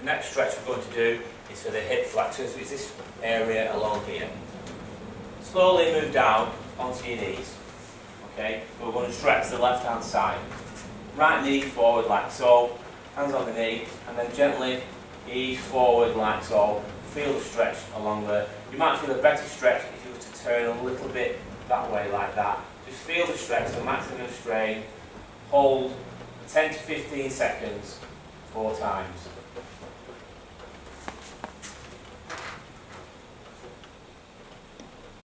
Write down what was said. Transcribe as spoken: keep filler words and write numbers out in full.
The next stretch we're going to do is for the hip flexors, which is this area along here. Slowly move down onto your knees. Okay, we're going to stretch the left hand side. Right knee forward like so, hands on the knee, and then gently ease forward like so. Feel the stretch along there. You might feel a better stretch if you were to turn a little bit that way like that. Just feel the stretch, the maximum strain. Hold ten to fifteen seconds, four times.